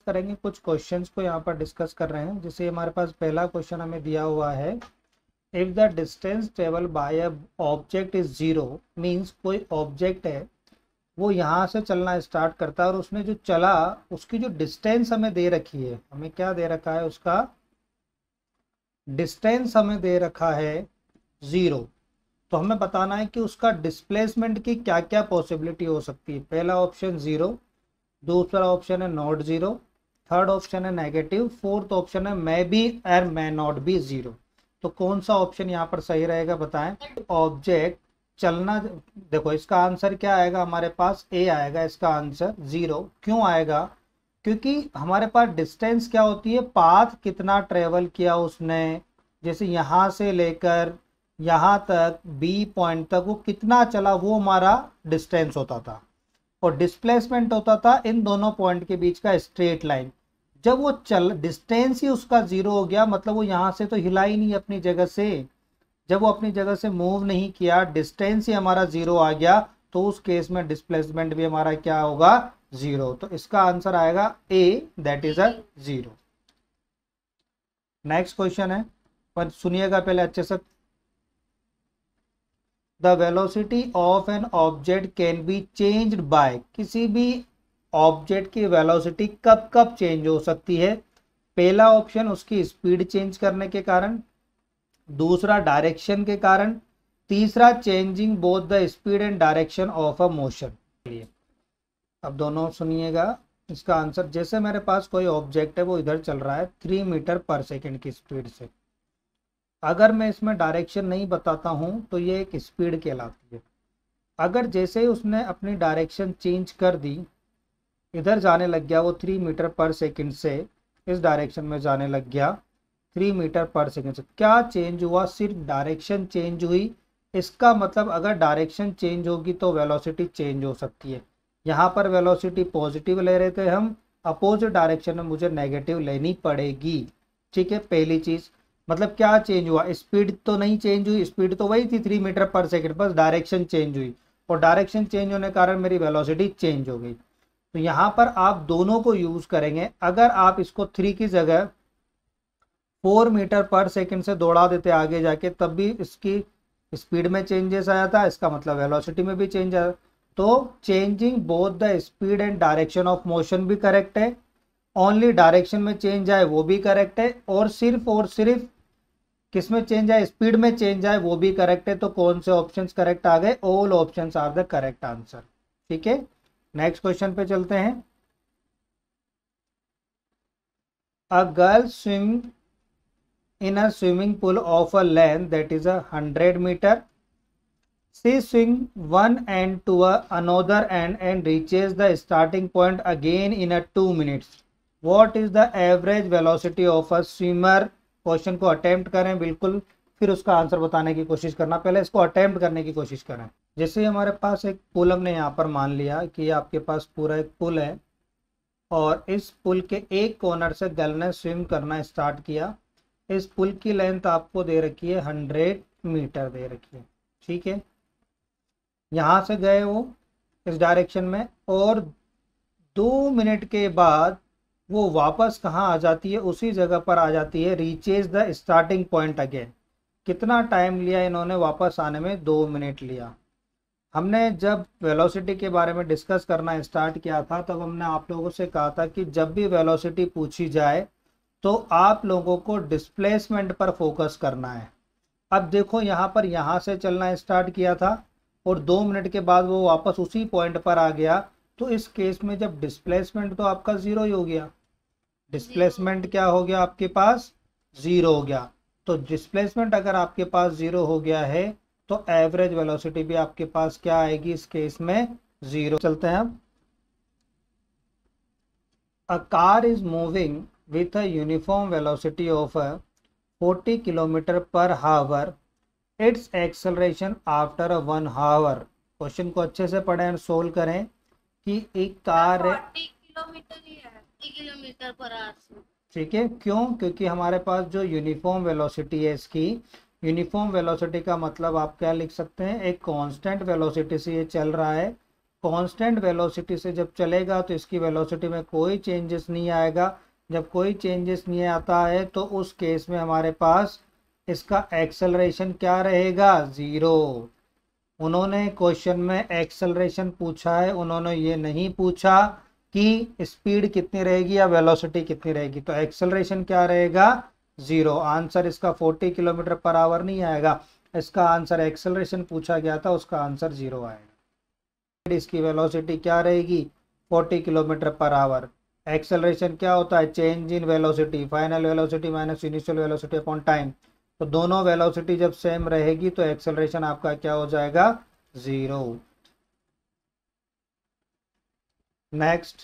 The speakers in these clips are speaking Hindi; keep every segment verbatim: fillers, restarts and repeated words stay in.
करेंगे कुछ क्वेश्चंस को यहाँ पर डिस्कस कर रहे हैं। जैसे हमारे पास पहला क्वेश्चन हमें दिया हुआ है, if the distance travel by a object is zero, means कोई ऑब्जेक्ट है वो यहाँ से चलना स्टार्ट करता है और उसने जो चला उसकी जो डिस्टेंस हमें दे रखी है, हमें क्या दे रखा है, उसका डिस्टेंस हमें दे रखा है जीरो। तो हमें बताना है कि उसका डिस्प्लेसमेंट की क्या क्या पॉसिबिलिटी हो सकती है। पहला ऑप्शन जीरो, दूसरा ऑप्शन है नॉट जीरो, थर्ड ऑप्शन है नेगेटिव, फोर्थ ऑप्शन है मे बी और मे नॉट बी जीरो। तो कौन सा ऑप्शन यहाँ पर सही रहेगा बताएं। ऑब्जेक्ट चलना, देखो इसका आंसर क्या आएगा, हमारे पास ए आएगा इसका आंसर जीरो। क्यों आएगा, क्योंकि हमारे पास डिस्टेंस क्या होती है, पाथ कितना ट्रेवल किया उसने, जैसे यहाँ से लेकर यहाँ तक बी पॉइंट तक वो कितना चला, वो हमारा डिस्टेंस होता था। और डिस्प्लेसमेंट होता था इन दोनों पॉइंट के बीच का स्ट्रेट लाइन। जब वो चल डिस्टेंस ही उसका जीरो हो गया, मतलब वो यहाँ से तो हिला ही नहीं अपनी जगह से, जब वो अपनी जगह से मूव नहीं किया, डिस्टेंस ही हमारा जीरो आ गया, तो उस केस में डिस्प्लेसमेंट भी हमारा क्या होगा, जीरो। तो इसका आंसर आएगा A, that is a zero. Next question है, पर सुनिएगा पहले अच्छे से। The velocity of an object can be changed by, किसी भी ऑब्जेक्ट की वेलोसिटी कब कब चेंज हो सकती है। पहला ऑप्शन उसकी स्पीड चेंज करने के कारण, दूसरा डायरेक्शन के कारण, तीसरा changing both the speed and direction of a motion. अब दोनों सुनिएगा इसका आंसर। जैसे मेरे पास कोई ऑब्जेक्ट है वो इधर चल रहा है थ्री मीटर पर सेकेंड की स्पीड से, अगर मैं इसमें डायरेक्शन नहीं बताता हूं तो ये एक स्पीड कहलाती है। अगर जैसे ही उसने अपनी डायरेक्शन चेंज कर दी, इधर जाने लग गया वो थ्री मीटर पर सेकेंड से इस डायरेक्शन में जाने लग गया थ्री मीटर पर सेकेंड से, क्या चेंज हुआ, सिर्फ डायरेक्शन चेंज हुई। इसका मतलब अगर डायरेक्शन चेंज होगी तो वेलोसिटी चेंज हो सकती है। यहाँ पर वेलोसिटी पॉजिटिव ले रहे थे हम, अपोजिट डायरेक्शन में मुझे नेगेटिव लेनी पड़ेगी। ठीक है, पहली चीज मतलब क्या चेंज हुआ, स्पीड तो नहीं चेंज हुई, स्पीड तो वही थी थ्री मीटर पर सेकेंड, बस डायरेक्शन चेंज हुई, और डायरेक्शन चेंज होने के कारण मेरी वेलोसिटी चेंज हो गई। तो यहाँ पर आप दोनों को यूज करेंगे। अगर आप इसको थ्री की जगह फोर मीटर पर सेकंड से दौड़ा देते आगे जाके, तब भी इसकी स्पीड में चेंजेस आया था, इसका मतलब वेलोसिटी में भी चेंज आया। तो changing both the speed and direction of motion भी करेक्ट है, ओनली डायरेक्शन में चेंज आए वो भी करेक्ट है, और सिर्फ और सिर्फ किस में चेंज आए, स्पीड में चेंज आए वो भी करेक्ट है। तो कौन से ऑप्शंस करेक्ट आ गए, all options are the correct answer. ठीक है, नेक्स्ट क्वेश्चन पे चलते हैं। A girl swim in a swimming pool of a length that is a hundred meter. She swing one end to a another end and reaches the starting point again in a two minutes. What is the average velocity of a swimmer? Question को अटेम्प्ट करें बिल्कुल, फिर उसका आंसर बताने की कोशिश करना। पहले इसको अटेम्प्ट करने की कोशिश करें। जैसे हमारे पास एक पुल, हमने यहाँ पर मान लिया कि आपके पास पूरा एक पुल है, और इस पुल के एक कॉर्नर से गर्ल ने स्विम करना स्टार्ट किया। इस पुल की लेंथ आपको दे रखी है हंड्रेड मीटर दे रखी है। ठीक है, यहाँ से गए वो इस डायरेक्शन में, और दो मिनट के बाद वो वापस कहाँ आ जाती है, उसी जगह पर आ जाती है, reaches the starting point again. कितना टाइम लिया इन्होंने वापस आने में, दो मिनट लिया। हमने जब वेलोसिटी के बारे में डिस्कस करना स्टार्ट किया था, तब हमने आप लोगों से कहा था कि जब भी वेलोसिटी पूछी जाए तो आप लोगों को डिस्प्लेसमेंट पर फोकस करना है। अब देखो यहाँ पर यहाँ से चलना स्टार्ट किया था और दो मिनट के बाद वो वापस उसी पॉइंट पर आ गया, तो इस केस में जब डिस्प्लेसमेंट तो आपका जीरो ही हो गया। डिस्प्लेसमेंट क्या हो गया आपके पास, जीरो हो गया। तो डिस्प्लेसमेंट अगर आपके पास जीरो हो गया है तो एवरेज वेलोसिटी भी आपके पास क्या आएगी, इस केस में जीरो। चलते हैं अब। A car is moving with a uniform velocity of forty kilometer per hour, its acceleration after a one hour। Question को अच्छे से पढ़ें और सोल्व करें कि एक कार है, किलोमीटर ही है, किलोमीटर पर आवर। ठीक है, क्यों, क्योंकि हमारे पास जो यूनिफॉर्म वेलोसिटी है, इसकी यूनिफॉर्म वेलोसिटी का मतलब आप क्या लिख सकते हैं, एक कांस्टेंट वेलोसिटी से ये चल रहा है, कांस्टेंट वेलोसिटी से जब चलेगा तो इसकी वेलोसिटी में कोई चेंजेस नहीं आएगा। जब कोई चेंजेस नहीं आता है तो उस केस में हमारे पास इसका एक्सेलरेशन क्या रहेगा, ज़ीरो। उन्होंने क्वेश्चन में एक्सेलरेशन पूछा है, उन्होंने ये नहीं पूछा कि स्पीड कितनी रहेगी या वेलोसिटी कितनी रहेगी। तो एक्सेलरेशन क्या रहेगा, ज़ीरो। आंसर इसका चालीस किलोमीटर पर आवर नहीं आएगा, इसका आंसर एक्सेलरेशन पूछा गया था, उसका आंसर ज़ीरो आएगा। इसकी वेलोसिटी क्या रहेगी, चालीस किलोमीटर पर आवर। एक्सेलरेशन क्या होता है, change in velocity, final velocity minus initial velocity upon time. तो दोनों वेलोसिटी जब सेम रहेगी तो एक्सेलरेशन आपका क्या हो जाएगा, zero. Next,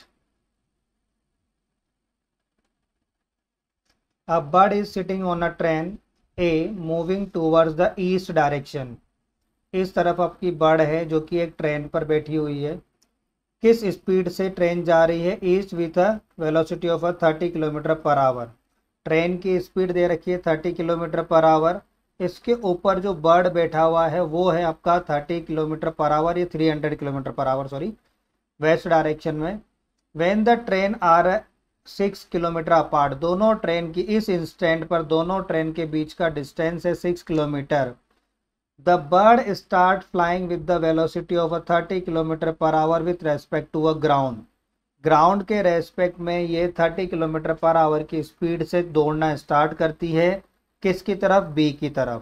a bird is sitting on a train A moving towards the east direction। इस तरफ आपकी बर्ड है जो कि एक ट्रेन पर बैठी हुई है। किस स्पीड से ट्रेन जा रही है, east with a velocity of a thirty kilometre per hour. Train की स्पीड दे रखी है थर्टी किलोमीटर पर आवर। इसके ऊपर जो बर्ड बैठा हुआ है वो है आपका थर्टी किलोमीटर पर आवर, ये three hundred kilometre per hour sorry, west direction में। When the train are six kilometre apart, दोनों ट्रेन की इस इंस्टेंट पर दोनों ट्रेन के बीच का डिस्टेंस है six kilometre. The bird start flying with the velocity of a thirty kilometre per hour with respect to a ground. Ground के रेस्पेक्ट में ये थर्टी किलोमीटर पर आवर की स्पीड से दौड़ना स्टार्ट करती है, किसकी तरफ, बी की तरफ।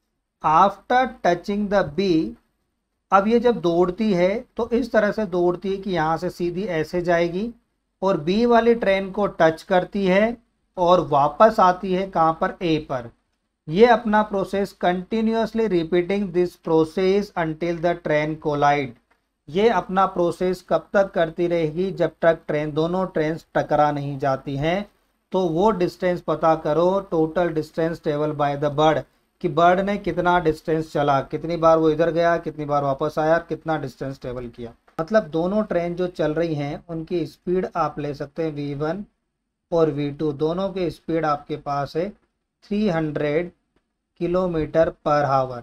आफ्टर टचिंग द बी, अब ये जब दौड़ती है तो इस तरह से दौड़ती है कि यहाँ से सीधी ऐसे जाएगी और बी वाली ट्रेन को टच करती है और वापस आती है कहाँ पर, ए पर। ये अपना process continuously repeating this process until the train collide. ये अपना प्रोसेस कब तक करती रहेगी, जब तक ट्रेन दोनों ट्रेन टकरा नहीं जाती हैं। तो वो डिस्टेंस पता करो, total distance travel by the bird, कि बर्ड ने कितना डिस्टेंस चला, कितनी बार वो इधर गया, कितनी बार वापस आया, कितना डिस्टेंस ट्रेवल किया। मतलब दोनों ट्रेन जो चल रही हैं उनकी स्पीड आप ले सकते हैं वी वन और वी टू, दोनों की स्पीड आपके पास है three hundred kilometre per hour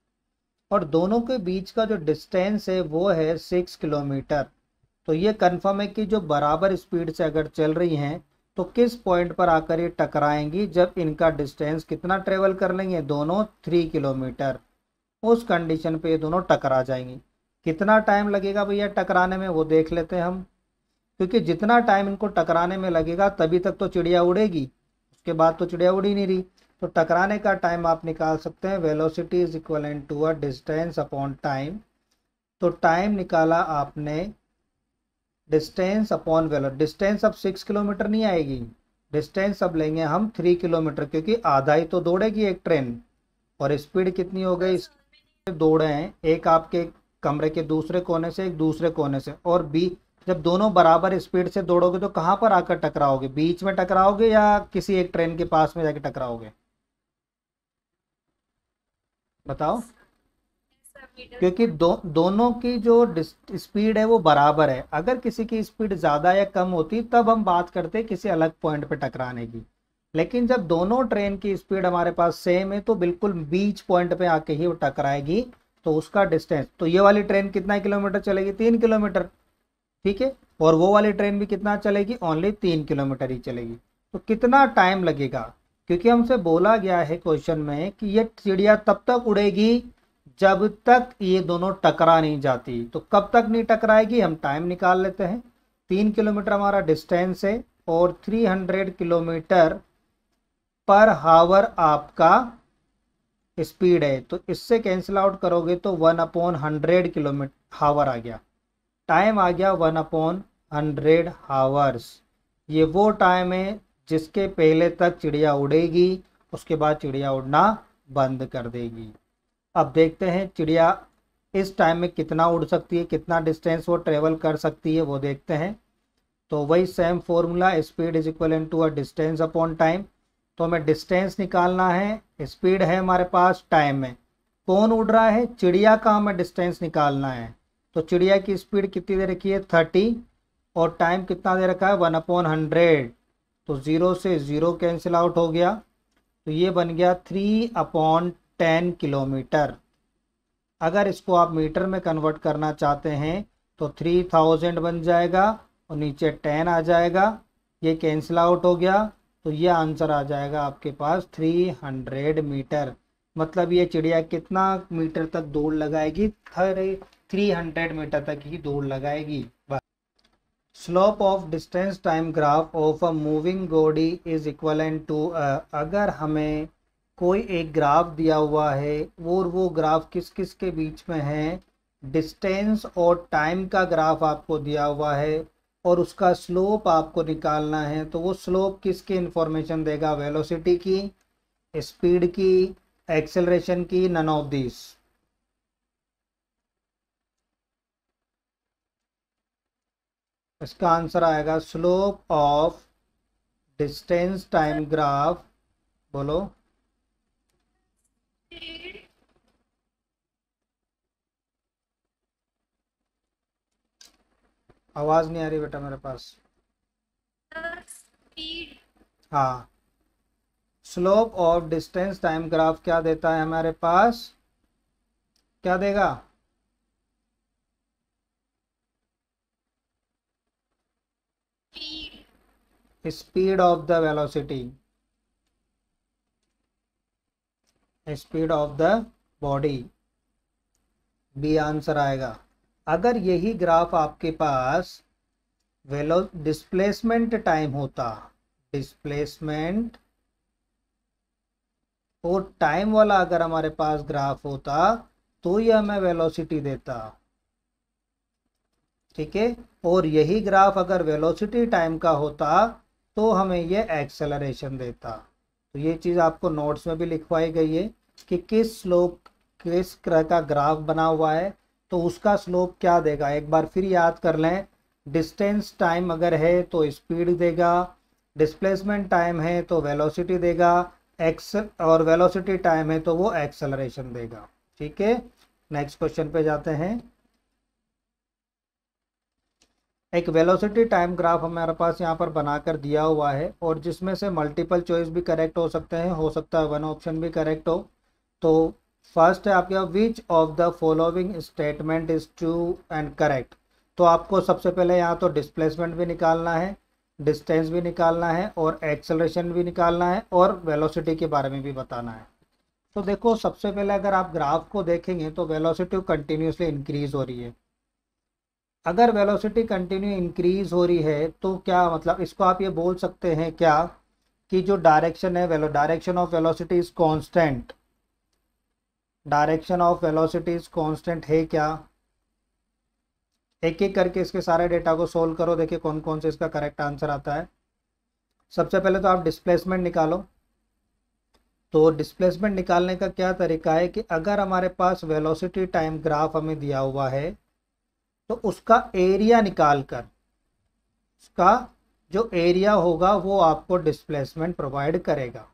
और दोनों के बीच का जो डिस्टेंस है वो है सिक्स किलोमीटर। तो ये कंफर्म है कि जो बराबर स्पीड से अगर चल रही हैं तो किस पॉइंट पर आकर ये टकराएंगी, जब इनका डिस्टेंस कितना ट्रेवल कर लेंगे, दोनों थ्री किलोमीटर। उस कंडीशन पे ये दोनों टकरा जाएंगी। कितना टाइम लगेगा भैया टकराने में, वो देख लेते हैं हम, क्योंकि जितना टाइम इनको टकराने में लगेगा तभी तक तो चिड़िया उड़ेगी, उसके बाद तो चिड़िया उड़ ही नहीं रही। तो टकराने का टाइम आप निकाल सकते हैं, velocity is equal to a distance upon time. तो टाइम निकाला आपने डिस्टेंस अपॉन वेलो, डिस्टेंस अब सिक्स किलोमीटर नहीं आएगी, डिस्टेंस अब लेंगे हम थ्री किलोमीटर, क्योंकि आधा ही तो दौड़ेगी एक ट्रेन। और स्पीड कितनी हो गई, दौड़े हैं एक आपके कमरे के दूसरे कोने से एक दूसरे कोने से, और बी जब दोनों बराबर स्पीड से दौड़ोगे तो कहाँ पर आकर टकराओगे, बीच में टकराओगे या किसी एक ट्रेन के पास में जाके टकराओगे, बताओ। क्योंकि दो दोनों की जो स्पीड है वो बराबर है। अगर किसी की स्पीड ज़्यादा या कम होती तब हम बात करते किसी अलग पॉइंट पे टकराने की, लेकिन जब दोनों ट्रेन की स्पीड हमारे पास सेम है तो बिल्कुल बीच पॉइंट पे आके ही वो टकराएगी। तो उसका डिस्टेंस, तो ये वाली ट्रेन कितना किलोमीटर चलेगी, तीन किलोमीटर, ठीक है, और वो वाली ट्रेन भी कितना चलेगी, ओनली तीन किलोमीटर ही चलेगी। तो कितना टाइम लगेगा, क्योंकि हमसे बोला गया है क्वेश्चन में कि ये चिड़िया तब तक उड़ेगी जब तक ये दोनों टकरा नहीं जाती। तो कब तक नहीं टकराएगी, हम टाइम निकाल लेते हैं। तीन किलोमीटर हमारा डिस्टेंस है और थ्री हंड्रेड किलोमीटर पर हावर आपका स्पीड है, तो इससे कैंसिल आउट करोगे तो one upon hundred kilometre hour आ गया, टाइम आ गया वन अपॉन हंड्रेड हावर्स। ये वो टाइम है जिसके पहले तक चिड़िया उड़ेगी, उसके बाद चिड़िया उड़ना बंद कर देगी। अब देखते हैं चिड़िया इस टाइम में कितना उड़ सकती है, कितना डिस्टेंस वो ट्रेवल कर सकती है, वो देखते हैं। तो वही same formula, speed is equal to a distance upon time. तो हमें डिस्टेंस निकालना है, स्पीड है हमारे पास, टाइम है, कौन उड़ रहा है, चिड़िया का हमें डिस्टेंस निकालना है। तो चिड़िया की स्पीड कितनी दे रखी है, थर्टी, और टाइम कितना दे रखा है, वन अपॉन हंड्रेड। तो ज़ीरो से ज़ीरो कैंसिल आउट हो गया, तो ये बन गया थ्री अपॉन टेन किलोमीटर। अगर इसको आप मीटर में कन्वर्ट करना चाहते हैं तो थ्री थाउजेंड बन जाएगा और नीचे टेन आ जाएगा, ये कैंसिल आउट हो गया, तो ये आंसर आ जाएगा आपके पास थ्री हंड्रेड मीटर। मतलब ये चिड़िया कितना मीटर तक दौड़ लगाएगी? थ्री हंड्रेड मीटर तक ही दौड़ लगाएगी। Slope of distance time graph of a moving body is equivalent to, अगर हमें कोई एक ग्राफ दिया हुआ है और वो ग्राफ किस किस के बीच में है, डिस्टेंस और टाइम का ग्राफ आपको दिया हुआ है और उसका स्लोप आपको निकालना है, तो वो स्लोप किसकी इंफॉर्मेशन देगा? वेलोसिटी की, स्पीड की, एक्सेलरेशन की, नन ऑफ दिस। इसका आंसर आएगा slope of distance time graph, बोलो। आवाज नहीं आ रही बेटा मेरे पास। स्पीड। हाँ, slope of distance time graph क्या देता है हमारे पास? क्या देगा? Speed of the velocity, speed of the body, B answer आएगा। अगर यही ग्राफ आपके पास वेलो डिस्प्लेसमेंट टाइम होता, डिस्प्लेसमेंट और टाइम वाला अगर हमारे पास ग्राफ होता तो ये हमें वेलोसिटी देता, ठीक है। और यही ग्राफ अगर वेलोसिटी टाइम का होता तो हमें ये एक्सेलरेशन देता। तो ये चीज़ आपको नोट्स में भी लिखवाई गई है कि किस स्लोप किस तरह का ग्राफ बना हुआ है तो उसका स्लोप क्या देगा। एक बार फिर याद कर लें, डिस्टेंस टाइम अगर है तो स्पीड देगा, डिस्प्लेसमेंट टाइम है तो वेलोसिटी देगा, एक्स और वेलोसिटी टाइम है तो वो एक्सेलरेशन देगा, ठीक है। नेक्स्ट क्वेश्चन पे जाते हैं। एक वेलोसिटी टाइम ग्राफ हमारे पास यहाँ पर बनाकर दिया हुआ है और जिसमें से मल्टीपल चॉइस भी करेक्ट हो सकते हैं, हो सकता है वन ऑप्शन भी करेक्ट हो। तो फर्स्ट है आपके which of the following statement is true and correct. तो आपको सबसे पहले यहाँ तो डिस्प्लेसमेंट भी निकालना है, डिस्टेंस भी निकालना है और एक्सेलरेशन भी निकालना है और वेलोसिटी के बारे में भी बताना है। तो देखो सबसे पहले अगर आप ग्राफ को देखेंगे तो वेलोसिटी कंटिन्यूसली इंक्रीज हो रही है। अगर वेलोसिटी कंटिन्यू इंक्रीज हो रही है तो क्या मतलब, इसको आप ये बोल सकते हैं क्या कि जो डायरेक्शन है velo direction of velocity is constant, direction of velocity is constant है क्या? एक एक करके इसके सारे डेटा को सोल्व करो, देखिए कौन कौन से इसका करेक्ट आंसर आता है। सबसे पहले तो आप डिस्प्लेसमेंट निकालो। तो डिस्प्लेसमेंट निकालने का क्या तरीका है कि अगर हमारे पास वेलोसिटी टाइम ग्राफ हमें दिया हुआ है तो उसका एरिया निकाल कर, उसका जो एरिया होगा वो आपको डिस्प्लेसमेंट प्रोवाइड करेगा।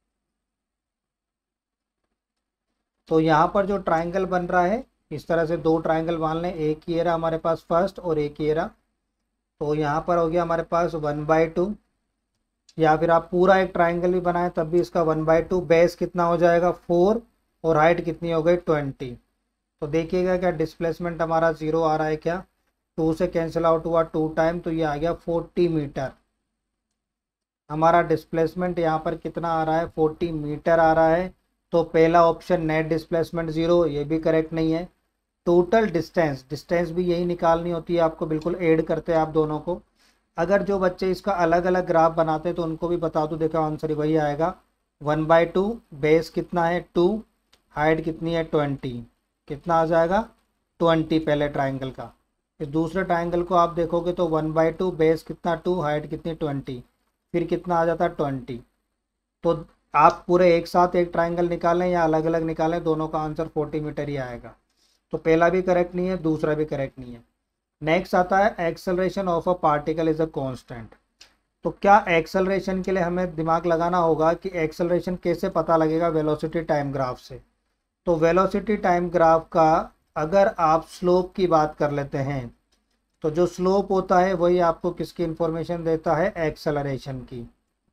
तो यहाँ पर जो ट्राइंगल बन रहा है, इस तरह से दो ट्राइंगल मान लें, एक ये रहा हमारे पास फर्स्ट और एक ये रहा। तो यहाँ पर हो गया हमारे पास वन बाई टू, या फिर आप पूरा एक ट्राइंगल भी बनाएं तब भी इसका वन बाई टू, बेस कितना हो जाएगा फोर और हाइट कितनी हो गई ट्वेंटी। तो देखिएगा क्या डिस्प्लेसमेंट हमारा जीरो आ रहा है, क्या टू से कैंसिल आउट हुआ टू टाइम तो ये आ गया फोर्टी मीटर। हमारा डिस्प्लेसमेंट यहाँ पर कितना आ रहा है, फोर्टी मीटर आ रहा है। तो पहला ऑप्शन नेट डिस्प्लेसमेंट जीरो, ये भी करेक्ट नहीं है। टोटल डिस्टेंस, डिस्टेंस भी यही निकालनी होती है आपको, बिल्कुल ऐड करते हैं आप दोनों को। अगर जो बच्चे इसका अलग अलग ग्राफ बनाते हैं तो उनको भी बता दूं, देखो आंसर वही आएगा वन बाई टू, बेस कितना है टू, हाइट कितनी है ट्वेंटी, कितना आ जाएगा ट्वेंटी पहले ट्राइंगल का। इस दूसरे ट्राइंगल को आप देखोगे तो वन बाई टू, बेस कितना टू, हाइट कितनी ट्वेंटी, फिर कितना आ जाता है ट्वेंटी। तो आप पूरे एक साथ एक ट्राइंगल निकालें या अलग अलग निकालें, दोनों का आंसर फोर्टी मीटर ही आएगा। तो पहला भी करेक्ट नहीं है, दूसरा भी करेक्ट नहीं है। नेक्स्ट आता है acceleration of a particle is a constant. तो क्या एक्सेलरेशन के लिए हमें दिमाग लगाना होगा कि एक्सेलरेशन कैसे पता लगेगा वेलोसिटी टाइम ग्राफ से। तो वेलोसिटी टाइम ग्राफ का अगर आप स्लोप की बात कर लेते हैं तो जो स्लोप होता है वही आपको किसकी इंफॉर्मेशन देता है, एक्सेलरेशन की।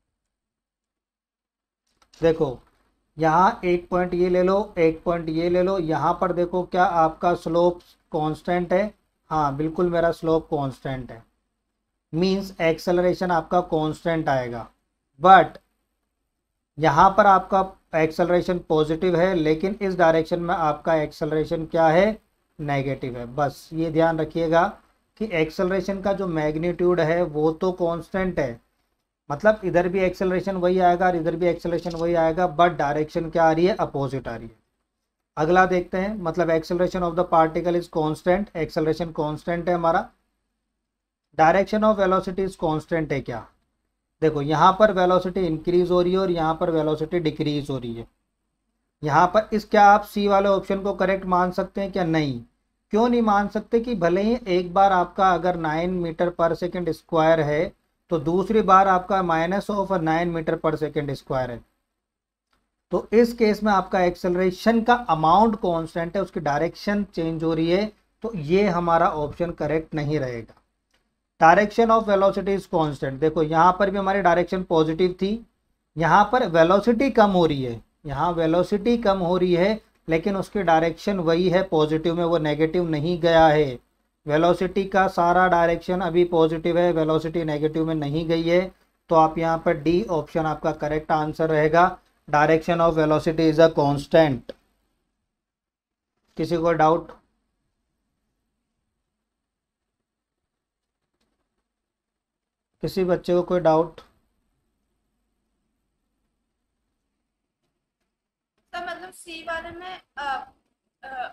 देखो यहाँ एक पॉइंट ये ले लो, एक पॉइंट ये ले लो, यहाँ पर देखो क्या आपका स्लोप कांस्टेंट है, हाँ बिल्कुल, मेरा स्लोप कांस्टेंट है, मींस एक्सेलरेशन आपका कांस्टेंट आएगा, बट यहाँ पर आपका एक्सेलरेशन पॉजिटिव है, लेकिन इस डायरेक्शन में आपका एक्सेलरेशन क्या है, नेगेटिव है। बस ये ध्यान रखिएगा कि एक्सेलरेशन का जो मैग्नीट्यूड है वो तो कांस्टेंट है, मतलब इधर भी एक्सेलरेशन वही आएगा और इधर भी एक्सेलरेशन वही आएगा, बट डायरेक्शन क्या आ रही है, अपोजिट आ रही है। अगला देखते हैं, मतलब acceleration of the particle is constant, acceleration constant है हमारा, direction of velocity is constant है क्या। देखो यहाँ पर वेलोसिटी इंक्रीज हो रही है और यहाँ पर वेलोसिटी डिक्रीज हो रही है। यहाँ पर इस क्या आप सी वाले ऑप्शन को करेक्ट मान सकते हैं क्या, नहीं। क्यों नहीं मान सकते, कि भले ही एक बार आपका अगर nine metre per second square है तो दूसरी बार आपका minus of nine metre per second square है, तो इस केस में आपका एक्सेलरेशन का अमाउंट कांस्टेंट है, उसकी डायरेक्शन चेंज हो रही है, तो ये हमारा ऑप्शन करेक्ट नहीं रहेगा। Direction of velocity is constant, देखो यहाँ पर भी हमारी डायरेक्शन पॉजिटिव थी, यहाँ पर वेलोसिटी कम हो रही है, यहाँ वेलोसिटी कम हो रही है, लेकिन उसकी डायरेक्शन वही है पॉजिटिव में, वो नेगेटिव नहीं गया है। वेलोसिटी का सारा डायरेक्शन अभी पॉजिटिव है, वेलोसिटी नेगेटिव में नहीं गई है, तो आप यहाँ पर डी ऑप्शन आपका करेक्ट आंसर रहेगा, direction of velocity is a constant. किसी को डाउट? किसी बच्चे को कोई डाउट? तो मतलब सी वाले में आ, आ,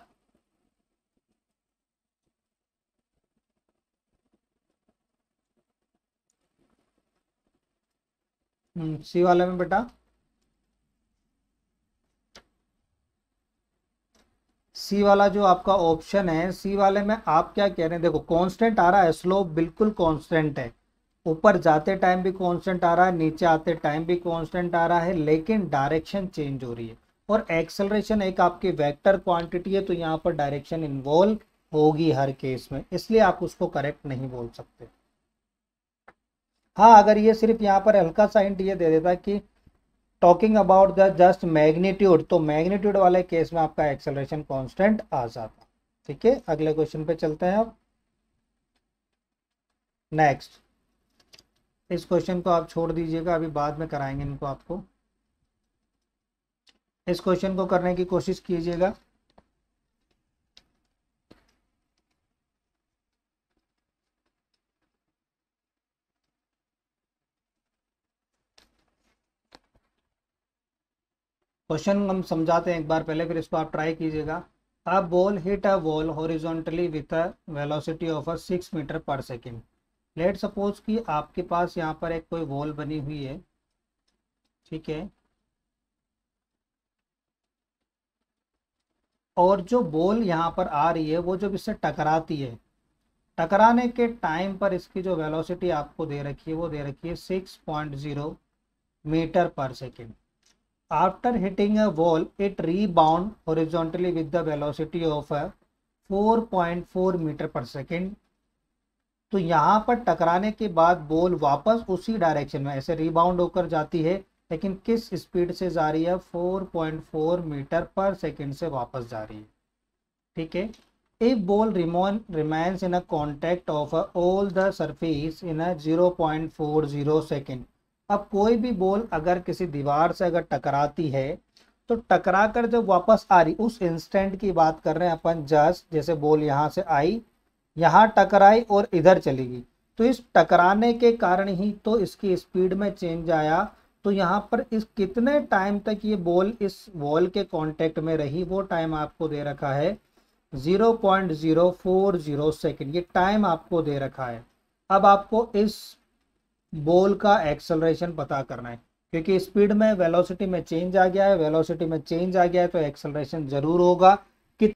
सी वाले में बेटा, सी वाला जो आपका ऑप्शन है, सी वाले में आप क्या कह रहे हैं, देखो कांस्टेंट आ रहा है, स्लोप बिल्कुल कांस्टेंट है, ऊपर जाते टाइम भी कांस्टेंट आ रहा है, नीचे आते टाइम भी कांस्टेंट आ रहा है, लेकिन डायरेक्शन चेंज हो रही है, और एक्सेलरेशन एक आपकी वेक्टर क्वांटिटी है, तो यहाँ पर डायरेक्शन इन्वॉल्व होगी हर केस में, इसलिए आप उसको करेक्ट नहीं बोल सकते। हाँ, अगर ये सिर्फ यहाँ पर हल्का सा हिंट ये दे देता कि talking about the just magnitude, तो मैग्नीट्यूड वाले केस में आपका एक्सेलरेशन कांस्टेंट आ जाता। ठीक है, अगले क्वेश्चन पे चलते हैं अब। नेक्स्ट, इस क्वेश्चन को आप छोड़ दीजिएगा, अभी बाद में कराएंगे इनको आपको। इस क्वेश्चन को करने की कोशिश कीजिएगा। क्वेश्चन हम समझाते हैं एक बार पहले, फिर इसको आप ट्राई कीजिएगा। A ball hit a wall horizontally with a velocity of a six metre per second. Let suppose कि आपके पास यहाँ पर एक कोई वॉल बनी हुई है, ठीक है, और जो बॉल यहाँ पर आ रही है वो जब इससे टकराती है, टकराने के टाइम पर इसकी जो वेलोसिटी आपको दे रखी है वो दे रखी है six point zero metre per second. After hitting a wall it rebound horizontally with the velocity of a four point four metre per second. तो यहाँ पर टकराने के बाद बॉल वापस उसी डायरेक्शन में ऐसे रीबाउंड होकर जाती है, लेकिन किस स्पीड से जा रही है, four point four metre per second से वापस जा रही है। ठीक है, if ball remains in a contact of all the surface in a zero point four zero second. अब कोई भी बॉल अगर किसी दीवार से अगर टकराती है, तो टकरा कर जब वापस आ रही, उस इंस्टेंट की बात कर रहे हैं अपन, जस्ट जैसे बॉल यहाँ से आई, यहाँ टकराई और इधर चली गई, तो इस टकराने के कारण ही तो इसकी स्पीड में चेंज आया। तो यहाँ पर इस कितने टाइम तक ये बॉल इस वॉल के कांटेक्ट में रही, वो टाइम आपको दे रखा है zero point zero four zero second, ये टाइम आपको दे रखा है। अब आपको इस बॉल का एक्सेलरेशन पता करना है, क्योंकि स्पीड में वेलोसिटी में चेंज आ गया है, वेलोसिटी में चेंज आ गया है तो एक्सेलरेशन जरूर होगा। कि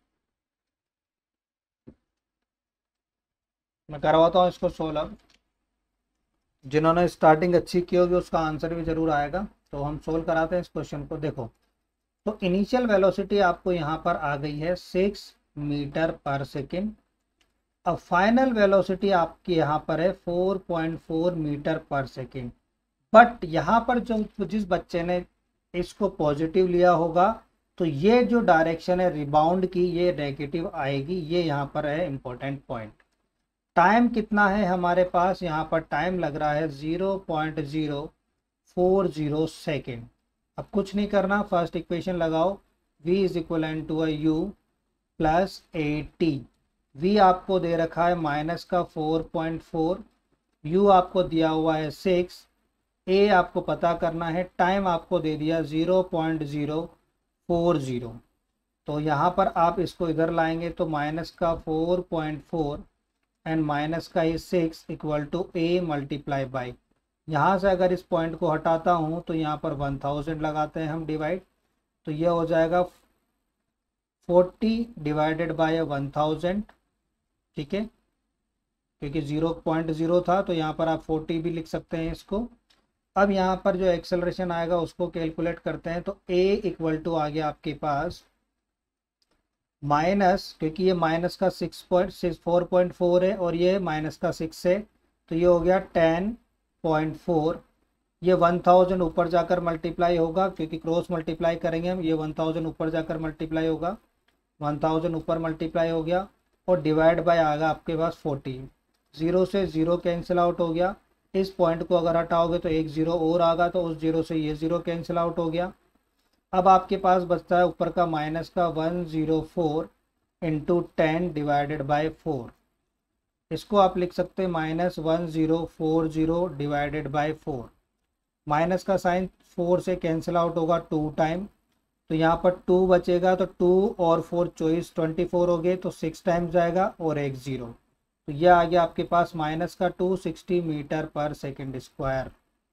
मैं करवाता हूँ इसको सोल्व, जिन्होंने स्टार्टिंग अच्छी की होगी उसका आंसर भी जरूर आएगा। तो हम सोल्व कराते हैं इस क्वेश्चन को। देखो, तो इनिशियल वेलोसिटी आपको यहाँ पर आ गई है सिक्स मीटर पर सेकेंड। अब फाइनल वेलोसिटी आपकी यहाँ पर है four point four metre per second. But यहाँ पर जो जिस बच्चे ने इसको पॉजिटिव लिया होगा तो ये जो डायरेक्शन है रिबाउंड की ये नेगेटिव आएगी, ये यहाँ पर है इम्पोर्टेंट पॉइंट। टाइम कितना है हमारे पास, यहाँ पर टाइम लग रहा है zero point zero four zero second. अब कुछ नहीं करना, फर्स्ट इक्वेशन लगाओ, v is equal to u plus a t. V आपको दे रखा है माइनस का फोर पॉइंट फोर, यू आपको दिया हुआ है सिक्स, ए आपको पता करना है, टाइम आपको दे दिया zero point zero four zero. तो यहाँ पर आप इसको इधर लाएंगे तो माइनस का four point four and minus का ही six equal to a multiply by, यहाँ से अगर इस पॉइंट को हटाता हूँ तो यहाँ पर वन थाउजेंड लगाते हैं हम डिवाइड, तो ये हो जाएगा forty divided by one thousand, ठीक है, क्योंकि ज़ीरो पॉइंट ज़ीरो था तो यहाँ पर आप फोर्टी भी लिख सकते हैं इसको। अब यहाँ पर जो एक्सेलरेशन आएगा उसको कैलकुलेट करते हैं, तो a इक्वल टू आ गया आपके पास माइनस, क्योंकि ये माइनस का six point six four point four है और ये माइनस का सिक्स है, तो ये हो गया टेन पॉइंट फोर। ये वन थाउजेंड ऊपर जाकर मल्टीप्लाई होगा क्योंकि क्रॉस मल्टीप्लाई करेंगे हम, ये वन थाउजेंड ऊपर जाकर मल्टीप्लाई होगा, वन थाउजेंड ऊपर मल्टीप्लाई हो गया और डिवाइड बाय आएगा आपके पास फोर्टी। ज़ीरो से ज़ीरो कैंसिल आउट हो गया, इस पॉइंट को अगर हटाओगे तो एक ज़ीरो और आगा, तो उस ज़ीरो से ये ज़ीरो कैंसिल आउट हो गया। अब आपके पास बचता है ऊपर का माइनस का one zero four into ten divided by four, इसको आप लिख सकते हैं minus one zero four zero divided by four. Minus का साइन फोर से कैंसिल आउट होगा टू टाइम, तो यहाँ पर टू बचेगा, तो टू और फोर चौबीस ट्वेंटी फोर हो गए, तो सिक्स टाइम जाएगा और एक ज़ीरो, तो यह आ गया आपके पास माइनस का two sixty metre per second square.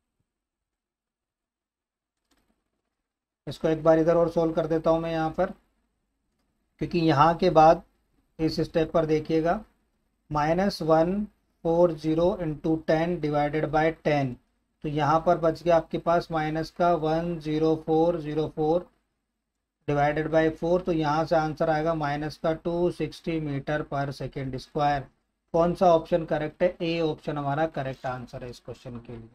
इसको एक बार इधर और सोल्व कर देता हूँ मैं यहाँ पर, क्योंकि यहाँ के बाद इस स्टेप पर देखिएगा minus one four zero into ten divided by ten, तो यहाँ पर बच गया आपके पास माइनस का one zero four zero four divided by four, तो यहाँ से आंसर आएगा माइनस का two sixty metre per second square. कौन सा ऑप्शन करेक्ट है, ए ऑप्शन हमारा करेक्ट आंसर है इस क्वेश्चन के लिए।